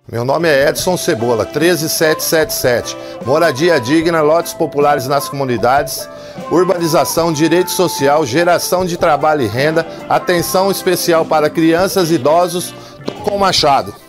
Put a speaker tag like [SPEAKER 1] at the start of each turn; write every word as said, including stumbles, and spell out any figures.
[SPEAKER 1] Meu nome é Edson Cebola, treze mil setecentos e setenta e sete. Moradia digna, lotes populares nas comunidades, urbanização, direito social, geração de trabalho e renda, atenção especial para crianças e idosos com Machado.